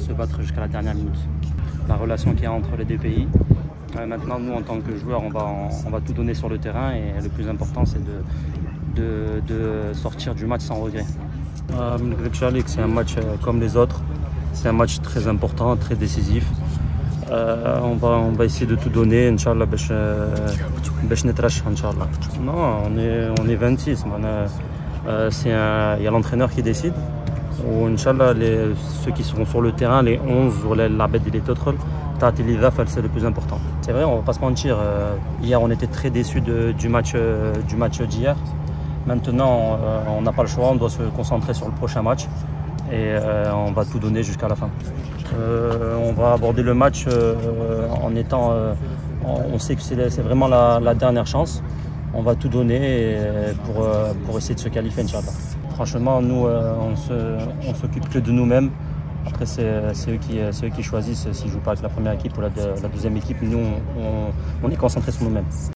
se battre jusqu'à la dernière minute. La relation qu'il y a entre les deux pays. Maintenant, nous, en tant que joueurs, on va tout donner sur le terrain et le plus important, c'est de sortir du match sans regret. C'est un match comme les autres. C'est un match très important, très décisif. On va essayer de tout donner, Inch'Allah, Inch'Allah. Non, on est 26. Il y a l'entraîneur qui décide. Ou Inch'Allah, ceux qui seront sur le terrain, les 11 ou l'abed et les autres, c'est le plus important. C'est vrai, on ne va pas se mentir. Hier, on était très déçus du match d'hier. Maintenant, on n'a pas le choix, on doit se concentrer sur le prochain match et on va tout donner jusqu'à la fin. On va aborder le match en étant... on sait que c'est vraiment la dernière chance. On va tout donner pour essayer de se qualifier, Inch'Allah. Franchement, nous, on s'occupe que de nous-mêmes. Après, c'est eux qui choisissent s'ils ne jouent pas avec la première équipe ou la deuxième équipe. Nous, on est concentrés sur nous-mêmes.